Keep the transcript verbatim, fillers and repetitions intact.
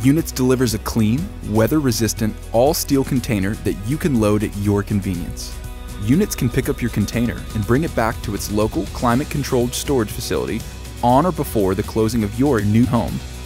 Units delivers a clean, weather-resistant, all-steel container that you can load at your convenience. Units can pick up your container and bring it back to its local climate-controlled storage facility on or before the closing of your new home